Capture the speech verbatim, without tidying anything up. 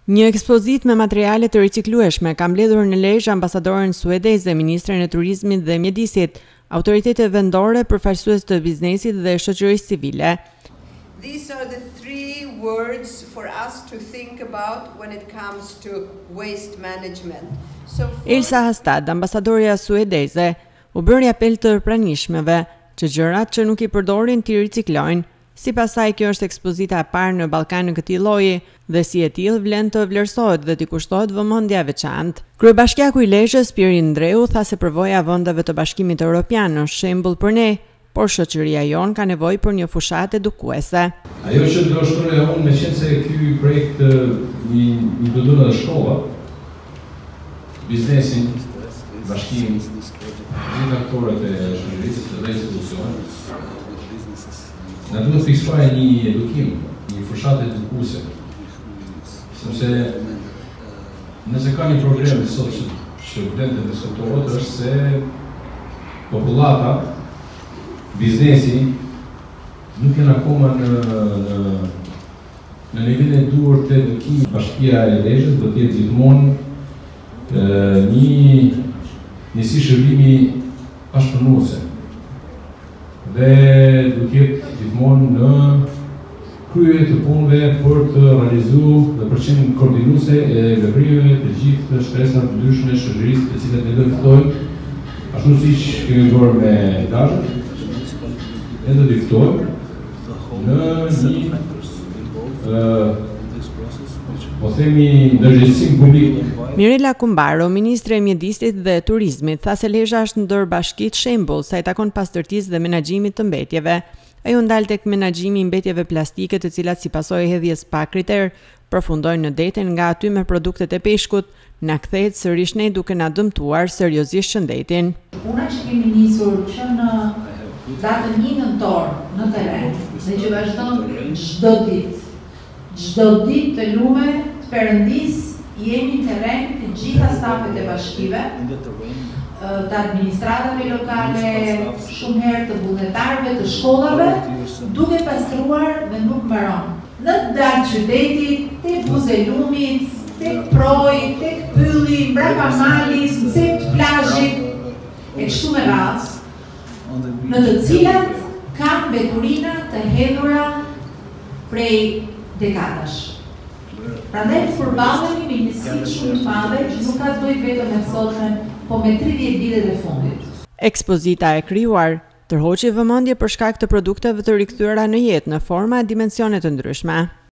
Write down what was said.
Një ekspozit me materiale të riciklueshme ka mbledhur në Lezhe ambasadoren suedeze, ministren e turizmit dhe mjedisit, autoritete vendore, perfaqesues të biznesit dhe shoqerisë civile. These are the three words for us to think about when it comes to waste management. So for... Elsa Hastad, ambasadorja suedeze, u bëri apel të pranishmeve që gjërat që nuk i përdorin t'i riciklojnë. Sipas saj, kjo është ekspozita e parë në Ballkan në këtij lloji dhe si e tillë vlen të vlerësohet dhe t'i kushtohet vëmendje e veçantë. Kryebashkiaku i Lezhës, Rrethon, tha se përvoja e vendeve të Bashkimit Evropian është shembull për ne, por shoqëria jon ka nevojë për një fushat edukuese. Ajo që do shtroja unë me qenë se ky projekt i i do dhënë edhe shkolla, biznesin, bashkimin, gjithë aktorët e shoqërisë dhe institucionet. Në duhet të fiksuar një edukim, një fushat edukuese. Sepse nëse ka një problem sot që, që vlen të diskutohet është se popullata, biznesi nuk janë akoma në në në nivelin e duhur të edukimit. Bashkia e Lezhës do të jetë gjithmonë një njësi shërbimi pashpërnuese. Dhe do të jetë gjithmonë në krye të punëve për të realizuar dhe për qenë koordinuese e veprimeve të gjithë shtresave të ndryshme shoqërisë të cilat ne do të ftojmë, ashtu siç kemi bërë me Lezhe, ne do të ftojmë në një ë po themi ndërgjegjësim publik. Mirela Kumbaro, ministre e mjedisit dhe turizmit, tha se Lezha është ndër bashkitë shembull sa i takon pastërtisë dhe menaxhimit të mbetjeve. Ai u ndal tek menaxhimi i mbetjeve plastike, të cilat si pasojë e hedhjes pa kriter përfundojnë në deten nga aty me produktet e peshkut, na kthehet sërish ne duke na dëmtuar seriozisht shëndetin. Puna që kemi nisur që në datën një nëntor në teren, dhe që vazhdon çdo ditë, çdo ditë të lume të Perëndis, jemi në teren të gjitha stafet e bashkive, të administratave lokale, shumë herë të vullnetarëve, të shkollave, duke pastruar dhe nuk mbaron. Në dalë qytetit, tek Buzelumit, tek Proj, tek Pylli, mbrapa malis, në cep plazhit, e kështu me radhë, në të cilat kanë mbeturina të hedhura prej dekadash. Prandaj përballemi me një sfidë shumë të madhe që nuk ka të bëjë vetëm me sotmen, po me tridhjetë vitet e fundit. Ekspozita e krijuar terhoqi vëmendje për shkak të produkteve të rikthyer në jetë në forma e dimensione të ndryshme.